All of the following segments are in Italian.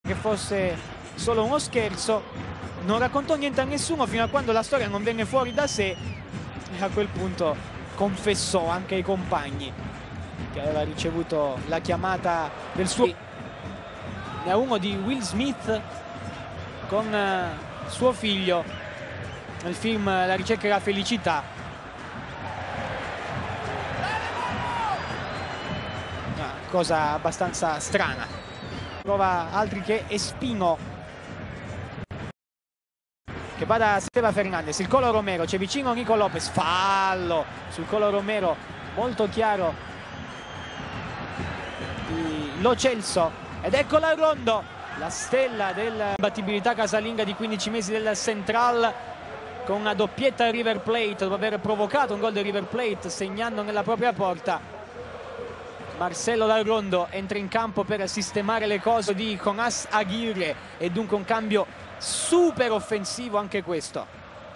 che fosse solo uno scherzo, non raccontò niente a nessuno fino a quando la storia non venne fuori da sé e a quel punto confessò anche ai compagni che aveva ricevuto la chiamata del suo. Ne ha uno di Will Smith con suo figlio nel film La ricerca della felicità. Una cosa abbastanza strana. Prova altri che Espino, che va da Steva Fernandez, il Colo Romero, c'è vicino Nico Lopez, fallo sul Colo Romero molto chiaro di Lo Celso, ed ecco la Rondo, la stella della battibilità casalinga di 15 mesi del Central, con una doppietta a River Plate dopo aver provocato un gol del River Plate segnando nella propria porta. Marcelo La Rondo entra in campo per sistemare le cose di Jonas Aguirre e dunque un cambio super offensivo anche questo.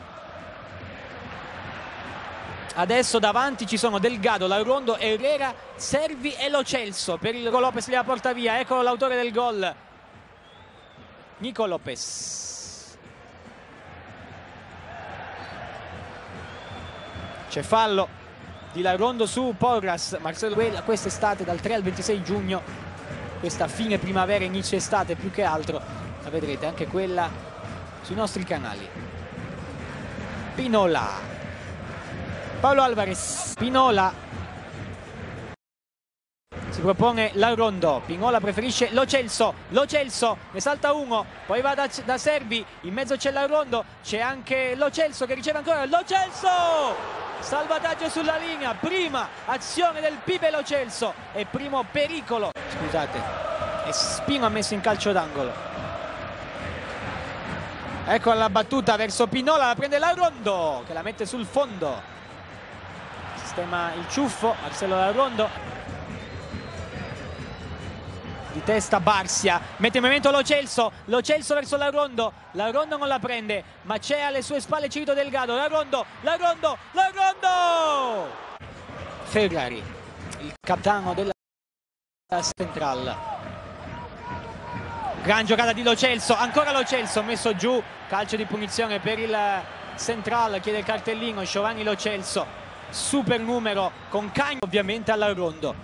Adesso davanti ci sono Delgado, La Rondo, Herrera, Servi e Lo Celso. Per il Lopez la porta via, eccolo l'autore del gol, Nico Lopez. C'è fallo di La Rondo su Porras. Marcelo quest'estate dal 3 al 26 giugno, questa fine primavera inizio estate più che altro, la vedrete anche quella sui nostri canali. Pinola, Paolo Alvarez, Pinola si propone La Rondo, Pinola preferisce Lo Celso, Lo Celso ne salta uno, poi va da Servi, in mezzo c'è La Rondo, c'è anche Lo Celso che riceve ancora, Lo Celso, salvataggio sulla linea, prima azione del Pibe Lo Celso e primo pericolo, scusate, Espino ha messo in calcio d'angolo. Ecco la battuta verso Pinola, la prende La Rondo che la mette sul fondo, sistema il ciuffo, Marcelo La Rondo. Di testa Barsia, mette in movimento Lo Celso, Lo Celso verso La Rondo non la prende, ma c'è alle sue spalle Cirito Delgado, La Rondo, Ferrari, il capitano della Central. Gran giocata di Lo Celso, ancora Lo Celso messo giù, calcio di punizione per il Central, chiede il cartellino Giovanni Lo Celso, super numero con Cagno ovviamente alla Rondo.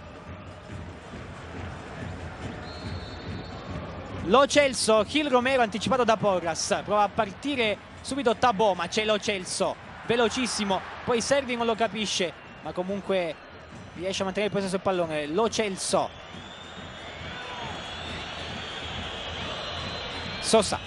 Lo Celso, Gil Romero anticipato da Porras, prova a partire subito Tabò, ma c'è Lo Celso, velocissimo, poi Servi non lo capisce, ma comunque riesce a mantenere il possesso del pallone. Lo Celso, Sosa,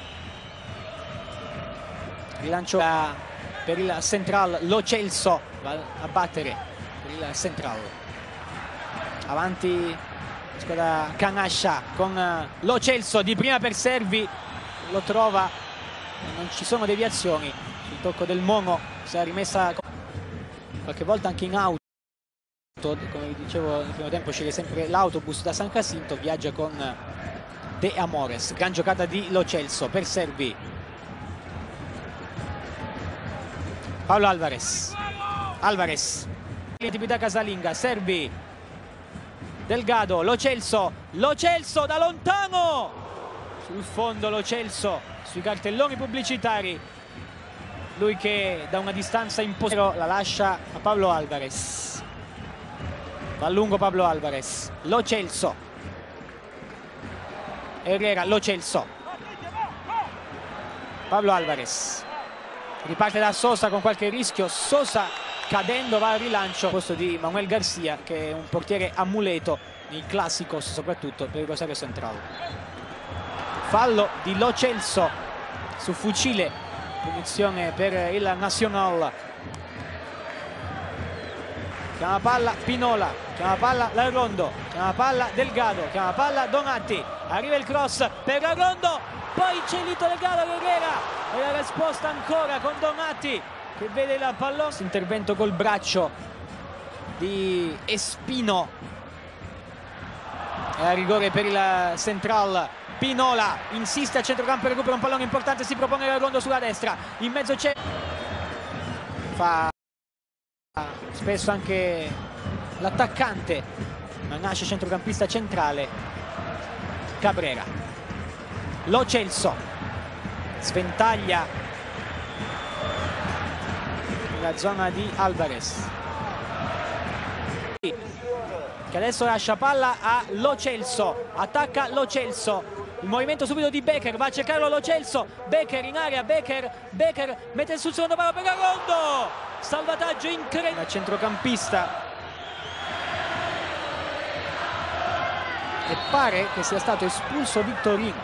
rilancio per il Central, Lo Celso va a battere per il Central, avanti squadra Canascia con Lo Celso di prima per Servi, lo trova, non ci sono deviazioni, il tocco del Mono si è rimessa qualche volta anche in auto, come vi dicevo nel primo tempo sceglie sempre l'autobus da San Jacinto, viaggia con De Amores. Gran giocata di Lo Celso per Servi, Paolo Alvarez, l'attività casalinga, Servi, Delgado, Lo Celso da lontano, sul fondo Lo Celso, sui cartelloni pubblicitari, lui che da una distanza impossibile la lascia a Pablo Alvarez, va a lungo Pablo Alvarez, Lo Celso, Herrera, Lo Celso, Pablo Alvarez, riparte da Sosa con qualche rischio, Sosa cadendo va al rilancio al posto di Manuel Garcia, che è un portiere amuleto nei classicos soprattutto per il Rosario Central. Fallo di Lo Celso su Fucile, punizione per il Nacional. Chiama palla Pinola, chiama palla La Rondo, chiama palla Delgado, chiama palla Donati, arriva il cross per La Rondo, poi c'è Lito Delgado, Herrera e la risposta ancora con Donati che vede il pallone, intervento col braccio di Espino e a rigore per il Central. Pinola insiste a centrocampo, recupera un pallone importante, si propone La Rondo sulla destra, in mezzo c'è, fa spesso anche l'attaccante ma nasce centrocampista centrale, Cabrera. Lo Celso sventaglia nella zona di Alvarez, che adesso lascia palla a Lo Celso, attacca Lo Celso, il movimento subito di Becker, va a cercarlo Lo Celso, Becker in area, Becker mette sul secondo palo per Rondo, salvataggio incredibile, centrocampista, e pare che sia stato espulso Vittorino.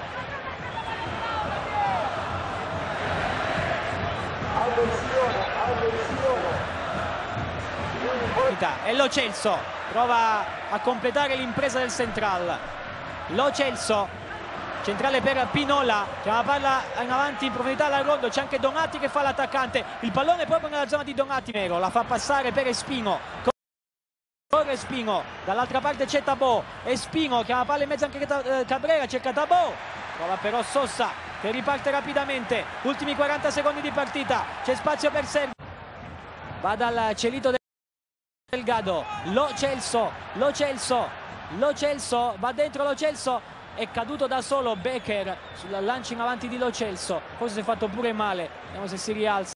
E Lo Celso prova a completare l'impresa del Central. Lo Celso, centrale per Pinola, chiama palla in avanti in profondità alla Rondo, c'è anche Donati che fa l'attaccante, il pallone proprio nella zona di Donati, la fa passare per Espino, corre Espino, dall'altra parte c'è Tabò, Espino chiama palla in mezzo anche Cabrera, cerca Tabò, prova però Sosa che riparte rapidamente, ultimi 40 secondi di partita, c'è spazio per Sergio, va dal Celito Delgado, Lo Celso, va dentro Lo Celso, è caduto da solo Becker sul lancio in avanti di Lo Celso, forse si è fatto pure male, vediamo se si rialza.